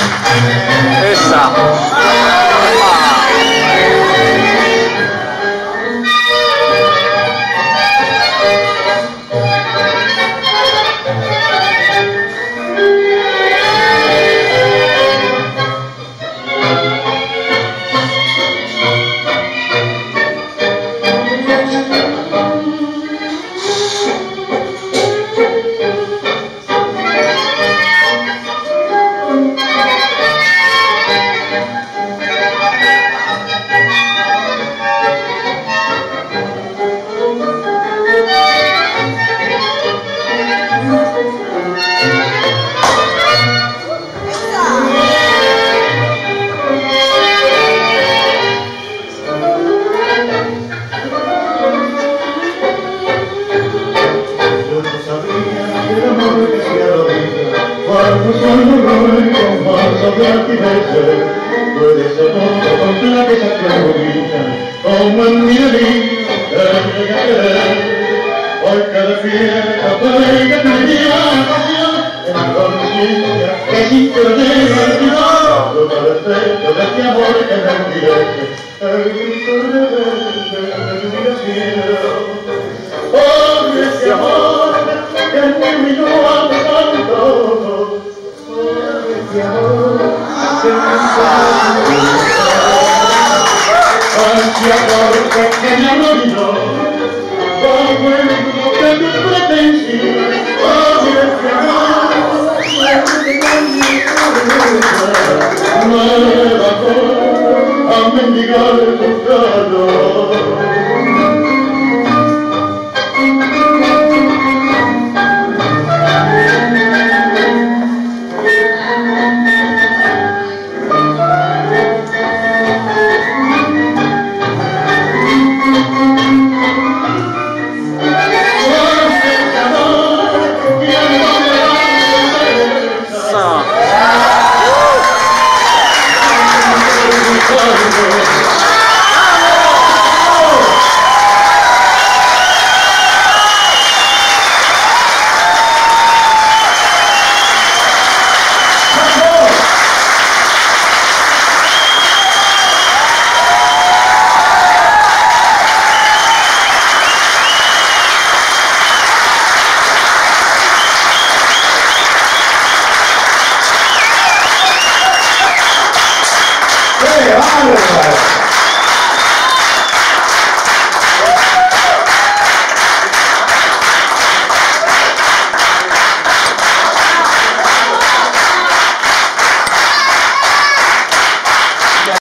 Esa. Puede ser todo con la que se bonita, como en mi vida, hoy cada fiesta puede cambiar en la conciencia que sin perder olvidar lo perfecto de este amor que me enviaste, el grito rebelde de mi cielo. Oh, ese amor que me miró a tanto, ese amor que me olvidó, como el mundo de tus pretensiones, oh, ese amor me bajó a mendigar tu calor. ¡Vamos!